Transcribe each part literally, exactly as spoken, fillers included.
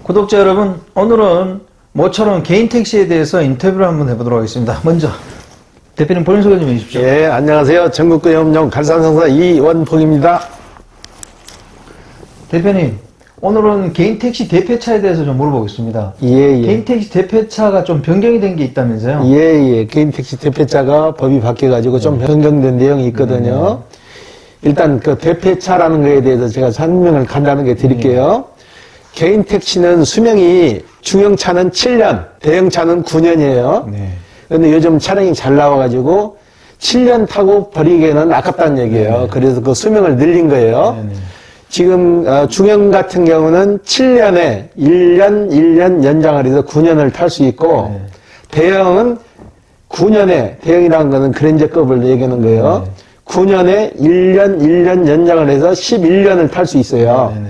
구독자 여러분, 오늘은 모처럼 개인 택시에 대해서 인터뷰를 한번 해보도록 하겠습니다. 먼저 대표님 본인 소개 좀 해주십시오. 예, 안녕하세요. 전국구염용 갈산상사 이원폭입니다. 대표님, 오늘은 개인 택시 대표차에 대해서 좀 물어보겠습니다. 예, 예. 개인 택시 대표차가 좀 변경이 된 게 있다면서요? 예, 예. 개인 택시 대표차가 법이 바뀌어가지고 좀 변경된 내용이 있거든요. 음. 일단 그 대표차라는 거에 대해서 제가 설명을 간단하게 드릴게요. 음. 개인 택시는 수명이 중형차는 칠 년, 대형차는 구 년이에요. 네. 근데 요즘 차량이 잘 나와가지고 칠 년 타고 버리기에는 아깝다는 얘기예요. 네. 그래서 그 수명을 늘린 거예요. 네. 지금 어, 중형 같은 경우는 칠 년에 일 년, 일 년 연장을 해서 구 년을 탈 수 있고 네. 대형은 구 년에, 대형이라는 거는 그랜저급을 얘기하는 거예요. 네. 구 년에 일 년, 일 년 연장을 해서 십일 년을 탈 수 있어요. 네.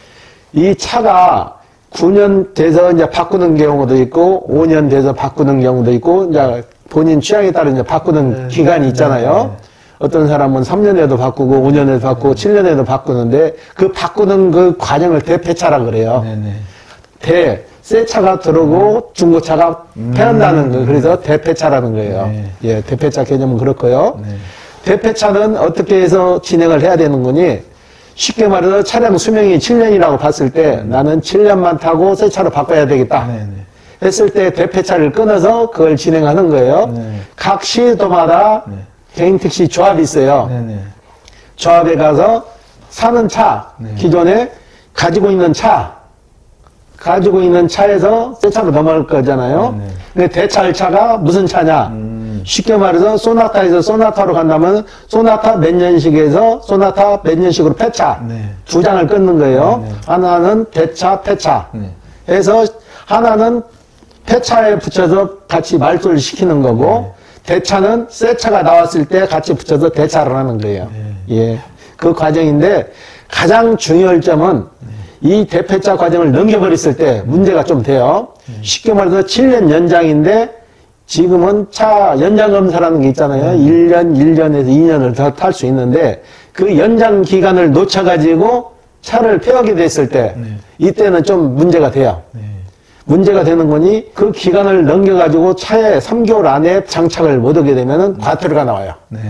이 차가 구 년 돼서 이제 바꾸는 경우도 있고, 오 년 돼서 바꾸는 경우도 있고, 이제 본인 취향에 따라 이제 바꾸는 네, 기간이 있잖아요. 네, 네. 어떤 사람은 삼 년에도 바꾸고, 오 년에도 바꾸고, 네. 칠 년에도 바꾸는데, 그 바꾸는 그 과정을 대폐차라 그래요. 네, 네. 대, 새 차가 들어오고, 중고차가 음, 패한다는 거. 그래서 대폐차라는 거예요. 네. 예, 대폐차 개념은 그렇고요. 네. 대폐차는 어떻게 해서 진행을 해야 되는 거니? 쉽게 말해서 차량 수명이 칠 년이라고 봤을 때 음. 나는 칠 년만 타고 새 차로 바꿔야 되겠다 네네. 했을 때 대폐차를 끊어서 그걸 진행하는 거예요. 네네. 각 시도마다 네. 개인택시 조합이 있어요. 네네. 조합에 가서 사는 차, 네네. 기존에 가지고 있는 차, 가지고 있는 차에서 새 차로 넘어갈 거잖아요. 네네. 근데 대차할 차가 무슨 차냐? 음. 쉽게 말해서 소나타에서 소나타로 간다면 소나타 몇 년식에서 소나타 몇 년식으로 폐차 네. 두 장을 끊는 거예요. 네, 네. 하나는 대차, 폐차 네. 해서 하나는 폐차에 붙여서 같이 말소를 시키는 거고 네. 대차는 새 차가 나왔을 때 같이 붙여서 대차를 하는 거예요. 네. 예, 그 과정인데 가장 중요할 점은 네. 이 대폐차 과정을 넘겨버렸을 때 문제가 좀 돼요. 네. 쉽게 말해서 칠 년 연장인데 지금은 차 연장검사라는 게 있잖아요. 네. 일 년, 일 년에서 이 년을 더 탈 수 있는데 그 연장 기간을 놓쳐가지고 차를 폐하게 됐을 때 네. 이때는 좀 문제가 돼요. 네. 문제가 되는 거니 그 기간을 넘겨가지고 차에 삼 개월 안에 장착을 못하게 되면은 네. 과태료가 나와요. 네.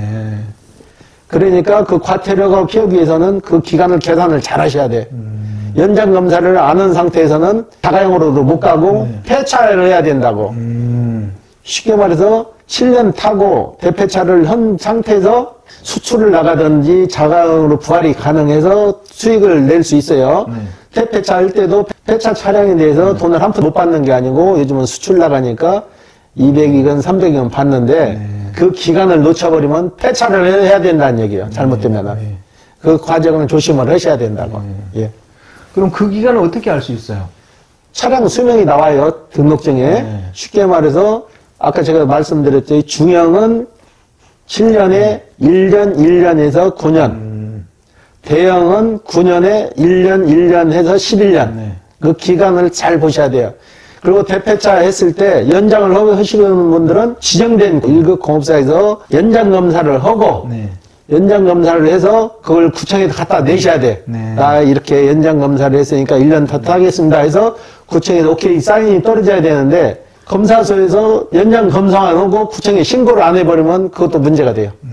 그러니까 그 과태료가 피하기 위해서는 그 기간을 계산을 잘 하셔야 돼. 음. 연장 검사를 아는 상태에서는 자가용으로도 못 가고 네. 폐차를 해야 된다고. 음. 쉽게 말해서 칠 년 타고 대폐차를 한 상태에서 수출을 나가든지 자가용으로 부활이 가능해서 수익을 낼 수 있어요. 네. 대폐차 할 때도 폐차 차량에 대해서 네. 돈을 한 푼 못 받는 게 아니고 요즘은 수출 나가니까 이백이건 삼백이건 받는데 네. 그 기간을 놓쳐버리면 폐차를 해야 된다는 얘기예요. 잘못되면. 네. 그 과정은 조심을 하셔야 된다고. 네. 예. 그럼 그 기간을 어떻게 알 수 있어요? 차량 수명이 나와요. 등록증에. 네. 쉽게 말해서 아까 제가 말씀드렸죠. 중형은 칠 년에 음. 일 년, 일 년에서 구 년. 음. 대형은 구 년에 일 년, 일 년 해서 십일 년. 네. 그 기간을 잘 보셔야 돼요. 그리고 대폐차 했을 때 연장을 하시는 분들은 지정된 일 급 공업사에서 연장 검사를 하고 네. 연장 검사를 해서 그걸 구청에 갖다 내셔야 돼. 네. 나 이렇게 연장 검사를 했으니까 일 년 더 타겠습니다 해서 구청에서 오케이 사인이 떨어져야 되는데 검사소에서 연장 검사만 하고 구청에 신고를 안 해버리면 그것도 문제가 돼요. 네.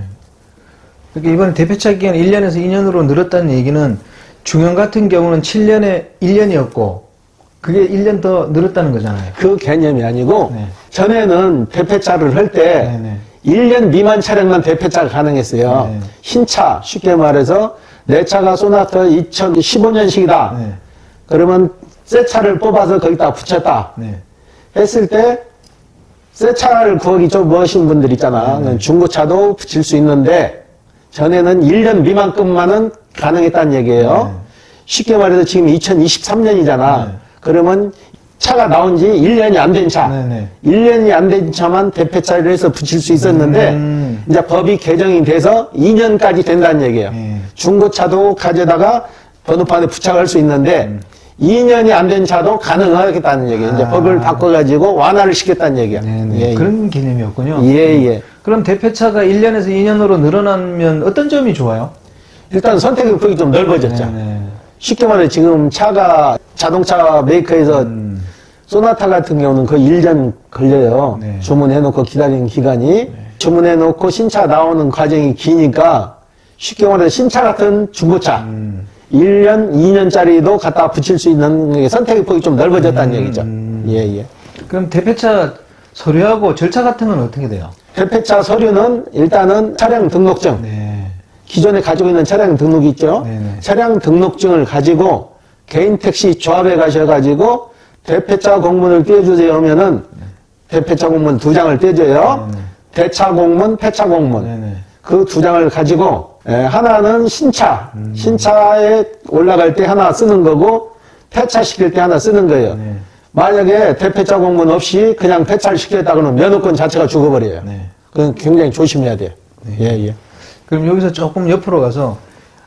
그러니까 이번에 대폐차 기간 일 년에서 이 년으로 늘었다는 얘기는 중형 같은 경우는 칠 년에 일 년이었고 그게 일 년 더 늘었다는 거잖아요. 그 개념이 아니고 네. 전에는 대폐차를 할 때 일 년 미만 차량만 대폐차가 가능했어요. 네. 흰차 쉽게 말해서 내 차가 소나타 이천십오 년식이다. 네. 그러면 새 차를 뽑아서 거기다 붙였다. 네. 했을 때 새 차를 구하기 좀 멋진 분들 있잖아. 네. 중고차도 붙일 수 있는데 전에는 일 년 미만급만은 가능했다는 얘기예요. 네. 쉽게 말해서 지금 이천이십삼 년이잖아. 네. 그러면 차가 나온 지 일 년이 안 된 차. 네네. 일 년이 안 된 차만 대폐차를 해서 붙일 수 있었는데 음. 이제 법이 개정이 돼서 이 년까지 된다는 얘기예요. 네. 중고차도 가져다가 번호판에 부착할 수 있는데 음. 이 년이 안 된 차도 가능하겠다는 얘기예요. 아. 이제 법을 바꿔가지고 완화를 시켰다는 얘기예요. 예, 그런 개념이었군요. 예, 예. 그럼 대폐차가 일 년에서 이 년으로 늘어나면 어떤 점이 좋아요? 일단 선택의 폭이 좀 넓어졌죠. 네네. 쉽게 말해 지금 차가 자동차 메이커에서 음. 소나타 같은 경우는 거의 일 년 걸려요. 네. 주문해놓고 기다리는 기간이. 네. 주문해놓고 신차 나오는 과정이 기니까 쉽게 말해 신차 같은 중고차 음. 일 년, 이 년짜리도 갖다 붙일 수 있는 선택의 폭이 좀 넓어졌다는 음. 얘기죠. 예, 예. 그럼 대폐차 서류하고 절차 같은 건 어떻게 돼요? 대폐차 서류는 일단은 차량 등록증. 네. 기존에 가지고 있는 차량 등록이 있죠. 네네. 차량 등록증을 가지고 개인 택시 조합에 가셔가지고 대폐차 공문을 떼주세요 하면은 네. 대폐차 공문 두 장을 떼줘요. 네네. 대차 공문, 폐차 공문. 그 두 장을 가지고 예, 하나는 신차. 음. 신차에 올라갈 때 하나 쓰는 거고 폐차 시킬 때 하나 쓰는 거예요. 네. 만약에 대폐차 공문 없이 그냥 폐차를 시켰다 그러면 면허권 자체가 죽어버려요. 네. 그건 굉장히 조심해야 돼요. 네. 예, 예. 그럼 여기서 조금 옆으로 가서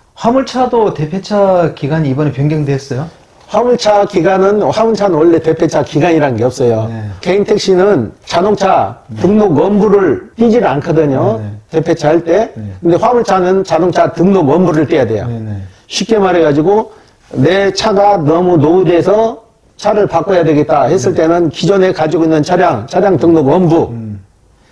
화물차도 대폐차 기간이 이번에 변경됐어요? 화물차 기간은, 화물차는 원래 대폐차 기간이라는 게 없어요. 네. 개인 택시는 자동차 네. 등록 원부를 띄질 않거든요. 네, 네. 대폐차 할 때. 네. 근데 화물차는 자동차 등록 원부를 떼야 돼요. 네, 네. 쉽게 말해가지고 내 차가 너무 노후돼서 차를 바꿔야 되겠다 했을 네. 때는 기존에 가지고 있는 차량, 차량 등록 원부 음.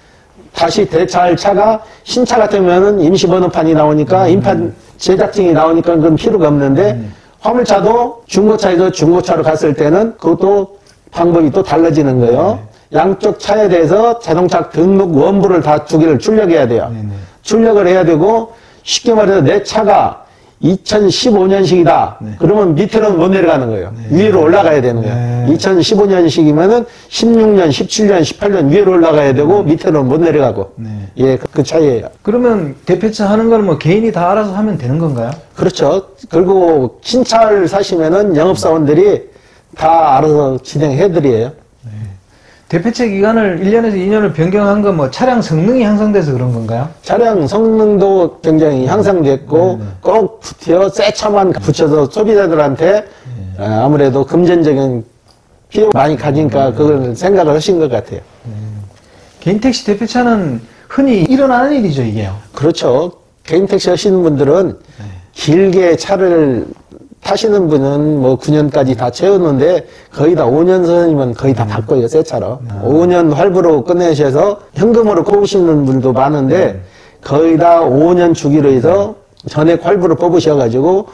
다시 대차할 차가 신차 같으면은 임시번호판이 나오니까 음. 임판 제작증이 나오니까 그건 필요가 없는데 음. 화물차도 중고차에서 중고차로 갔을 때는 그것도 방법이 또 달라지는 거예요. 네. 양쪽 차에 대해서 자동차 등록 원부를 다 두 개를 출력해야 돼요. 네, 네. 출력을 해야 되고 쉽게 말해서 내 차가 이천십오 년식이다. 네. 그러면 밑으로는 못 내려가는 거예요. 네. 위로 올라가야 되는 거예요. 네. 이천십오 년식이면은 십육 년, 십칠 년, 십팔 년 위로 올라가야 되고 네. 밑으로는 못 내려가고. 네. 예, 그, 그 차이예요. 그러면 대폐차 하는 걸 뭐 개인이 다 알아서 하면 되는 건가요? 그렇죠. 그리고 신차를 사시면은 영업사원들이 다 알아서 진행해드려요. 네. 대폐차 기간을 일 년에서 이 년을 변경한 건 뭐 차량 성능이 향상돼서 그런 건가요? 차량 성능도 굉장히 향상됐고 네. 꼭 붙여 새 차만 붙여서 소비자들한테 네. 아무래도 금전적인 필요 많이 가니까 그걸 생각을 하신 것 같아요. 네. 개인 택시 대폐차는 흔히 일어나는 일이죠, 이게요. 그렇죠. 개인 택시 하시는 분들은 네. 길게 차를 타시는 분은 뭐 구 년까지 다 채웠는데 거의 다 오 년 선이면 거의 다 바꿔요, 새 차로. 아. 오 년 할부로 끝내셔서 현금으로 뽑으시는 분도 많은데 네. 거의 다 오 년 주기로 해서 전액 할부로 뽑으셔가지고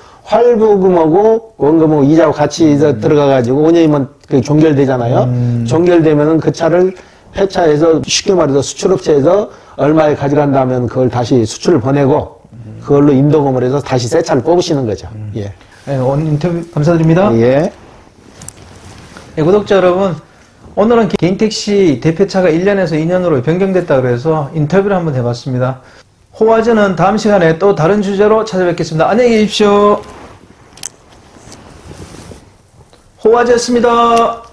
할부금하고 원금하고 이자하고 같이 음. 들어가가지고 오 년이면 그게 종결되잖아요. 음. 종결되면은 그 차를 폐차해서 쉽게 말해서 수출업체에서 얼마에 가져간다면 그걸 다시 수출을 보내고 그걸로 임도금을 해서 다시 새 차를 뽑으시는 거죠. 음. 예. 네, 오늘 인터뷰 감사드립니다. 예. 네, 구독자 여러분, 오늘은 개인 택시 대폐차가 일 년에서 이 년으로 변경됐다 그래서 인터뷰를 한번 해봤습니다. 호화제는 다음 시간에 또 다른 주제로 찾아뵙겠습니다. 안녕히 계십시오. 호화제였습니다.